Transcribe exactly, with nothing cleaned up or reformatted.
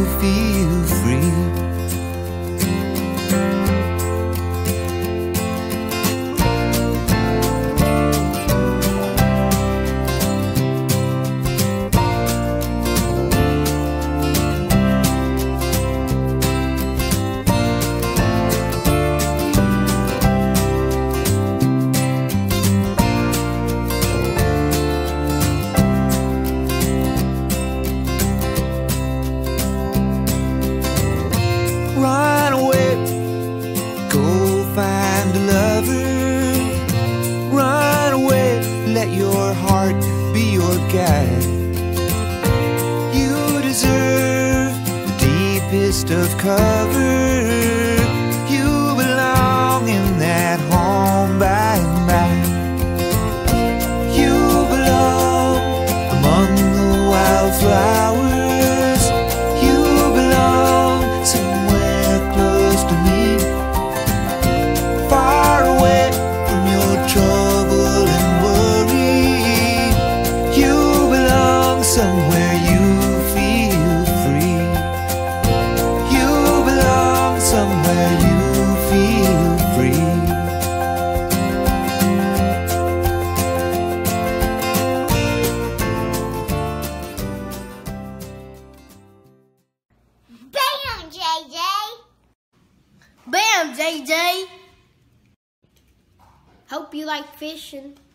feel free. Run away, go find a lover. Run away, let your heart be your guide. You deserve the deepest of cover. You belong in that home by and by. You belong among the wildflowers. You belong somewhere close to me, far away from your trouble and worry. You belong somewhere you feel free. You belong somewhere you feel free. Bam, J J! Bam, J J! Hope you like fishing.